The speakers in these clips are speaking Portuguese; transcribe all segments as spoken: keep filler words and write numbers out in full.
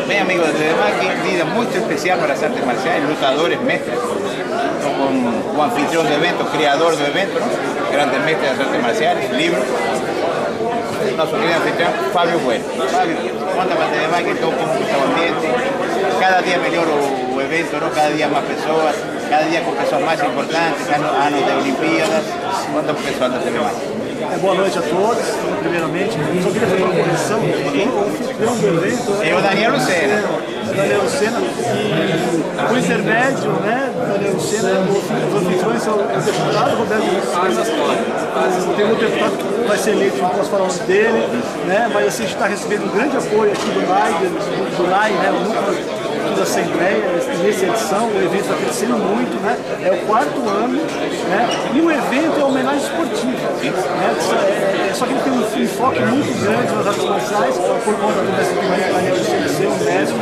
Bem, amigos, además que un día muy especial para las artes marciales, lutadores, mestres, con un anfitrión de eventos, creador de eventos, ¿no? Grandes mestres de las artes marciales, libros. Nuestro querido anfitrión, Fabio Bueno. Fabio, cuéntame además que todo como está el ambiente, cada día mejor o evento, ¿no? Cada día más personas, cada día com pessoas mais importantes, ano, ano de Olimpíadas. Quanto pessoal da T V Mais? É, boa noite a todos, primeiramente. Só queria fazer uma correção. O anfitrião do evento é o Daniel Lucena. O Daniel Lucena. E por intermédio, né, do Daniel Lucena, os anfitriões são o deputado Roberto Lucena. Tem um deputado que vai ser eleito, não posso falar o nome dele, né, mas assim, a gente está recebendo um grande apoio aqui do L A I, do, do L A I, né, o núcleo da Assembleia, nessa edição. O evento está crescendo muito, né? É o quarto ano, né? E o evento é uma homenagem esportiva, né? É, é, só que ele tem um enfoque muito grande nas artes marciais, por conta do mestre Daniel Lucena ser um mestre.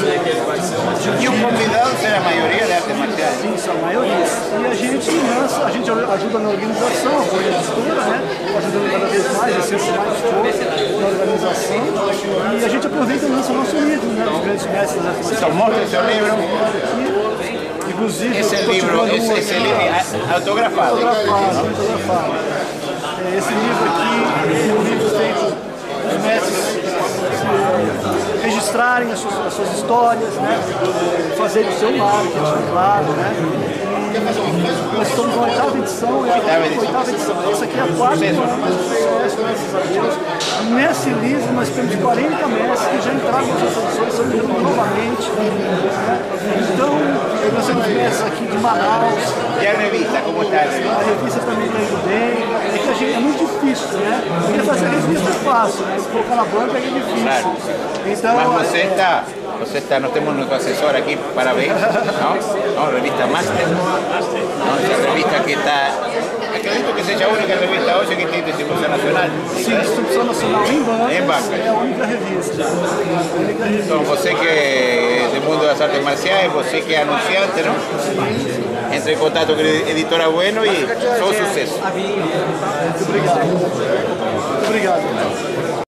E o convidado será a maioria de artes marciais? Sim, são a maioria. E a gente lança, a gente ajuda na organização, apoia a editora, né? Ajudando cada vez mais, a ser mais força na organização. E a gente aproveita e lança o nosso livro, né? Os grandes mestres das artes marciais. Mostra o seu livro. Inclusive, esse livro, esse, esse livro é autografado. Autografado, autografado. Esse livro aqui é um livro feito dos mestres registrarem as suas, as suas histórias, né? Fazerem o seu marketing, claro, né? E nós estamos na oitava edição, é a oitava edição. Essa aqui é a quarta edição, graças a Deus. Nesse livro nós temos quarenta mestres que já entraram nas edições, estão indo novamente. Né? Então, nós temos mestres aqui de Manaus. E a revista, como está? A revista também está indo bem. É que a gente, é muito difícil, né? Porque fazer a revista é fácil, né? Colocar na banca é difícil. Claro. Então, mas você está, você está, nós temos nosso assessor aqui, parabéns, não? Não, revista Master, não? Essa revista que está, acredito que seja a única revista hoje que tem distribuição nacional. Sim, distribuição nacional em banca, em banca. É a única revista. A única revista. Então você que é do mundo das artes marciais, você que é anunciante, não? Entre em contato com a editora Bueno e só sucesso. Muito obrigado. Muito obrigado.